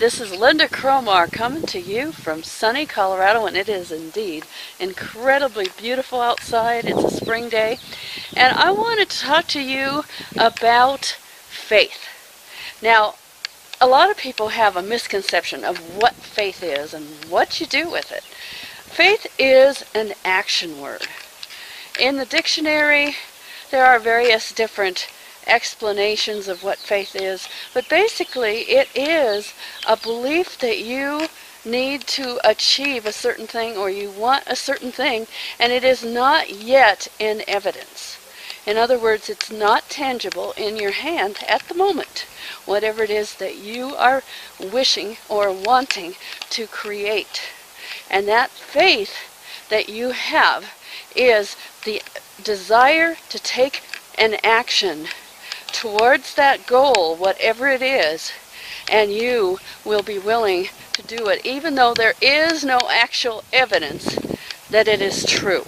This is Lynda Cromar coming to you from sunny Colorado, and it is indeed incredibly beautiful outside. It's a spring day, and I wanted to talk to you about faith. Now, a lot of people have a misconception of what faith is and what you do with it. Faith is an action word. In the dictionary, there are various different explanations of what faith is, but basically it is a belief that you need to achieve a certain thing or you want a certain thing, and it is not yet in evidence. In other words, it's not tangible in your hand at the moment, whatever it is that you are wishing or wanting to create. And that faith that you have is the desire to take an action towards that goal, whatever it is, and you will be willing to do it, even though there is no actual evidence that it is true.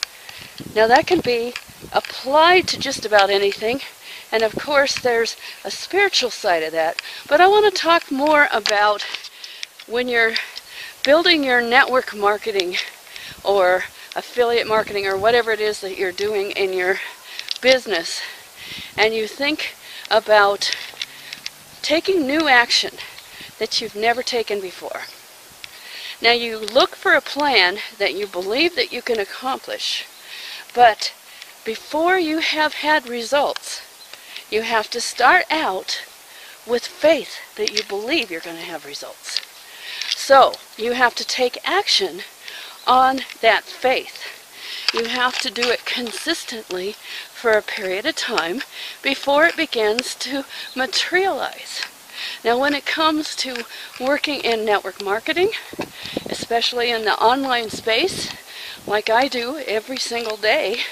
Now that can be applied to just about anything, and of course there's a spiritual side of that, but I want to talk more about when you're building your network marketing or affiliate marketing or whatever it is that you're doing in your business, and you think about taking new action that you've never taken before. Now you look for a plan that you believe that you can accomplish, but before you have had results, you have to start out with faith that you believe you're going to have results. So you have to take action on that faith. You have to do it consistently for a period of time before it begins to materialize. Now when it comes to working in network marketing, especially in the online space, like I do every single day,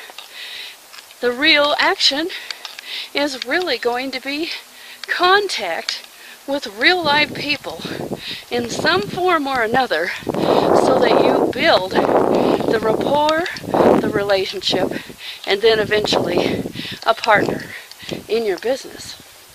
the real action is really going to be contact with real live people in some form or another, so that you build the rapport, the relationship, and then eventually a partner in your business.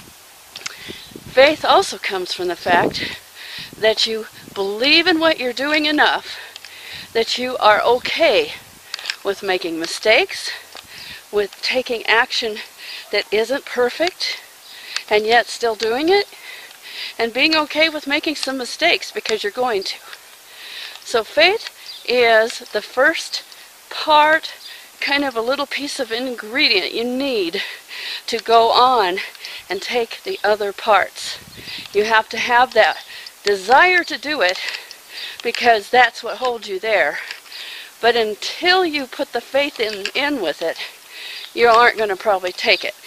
Faith also comes from the fact that you believe in what you're doing enough that you are okay with making mistakes, with taking action that isn't perfect, and yet still doing it, and being okay with making some mistakes because you're going to. So faith is the first part, kind of a little piece of ingredient you need to go on and take the other parts. You have to have that desire to do it because that's what holds you there. But until you put the faith in with it, you aren't going to probably take it.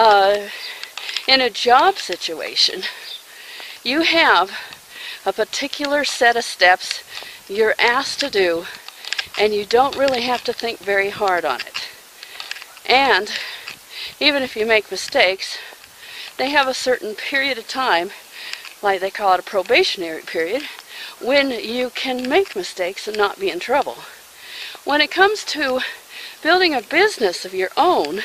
In a job situation, you have a particular set of steps you're asked to do, and you don't really have to think very hard on it. And even if you make mistakes, they have a certain period of time, like they call it a probationary period, when you can make mistakes and not be in trouble. When it comes to building a business of your own,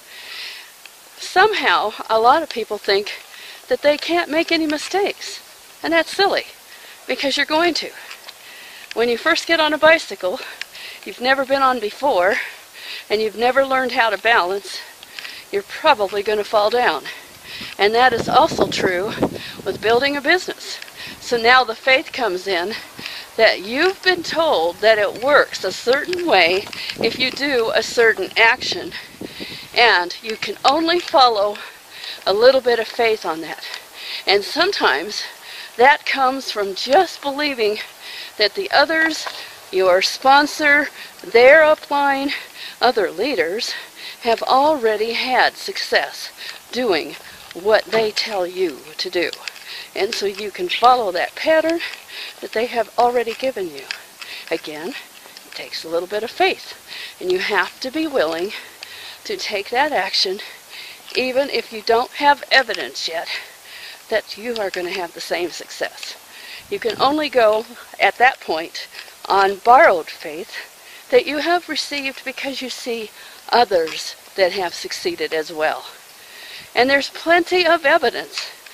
somehow a lot of people think that they can't make any mistakes. And that's silly, because you're going to. When you first get on a bicycle, you've never been on before, and you've never learned how to balance, you're probably going to fall down. And that is also true with building a business. So now the faith comes in that you've been told that it works a certain way if you do a certain action, and you can only follow a little bit of faith on that. And sometimes that comes from just believing that the others, your sponsor, their upline, other leaders, have already had success doing what they tell you to do. And so you can follow that pattern that they have already given you. Again, it takes a little bit of faith, and you have to be willing to take that action even if you don't have evidence yet that you are going to have the same success. You can only go at that point on borrowed faith that you have received because you see others that have succeeded as well. And there's plenty of evidence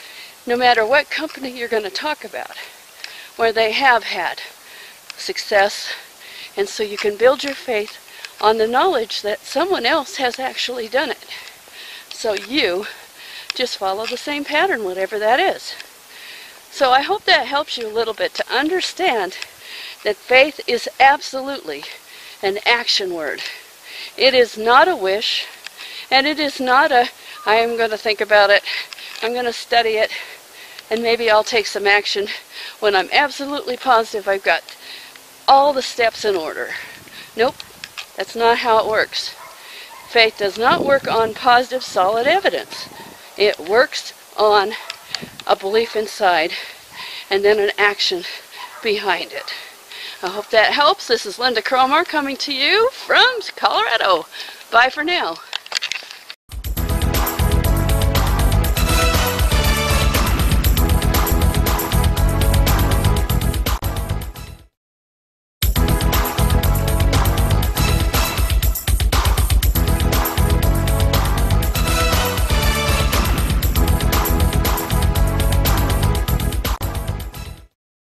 no matter what company you're going to talk about, where they have had success. And so you can build your faith on the knowledge that someone else has actually done it. So you just follow the same pattern, whatever that is. So I hope that helps you a little bit to understand that faith is absolutely an action word. It is not a wish, and it is not a, I am going to think about it, I'm going to study it, and maybe I'll take some action when I'm absolutely positive I've got all the steps in order. Nope, that's not how it works. Faith does not work on positive, solid evidence. It works on a belief inside and then an action behind it. I hope that helps. This is Lynda Cromar coming to you from Colorado. Bye for now.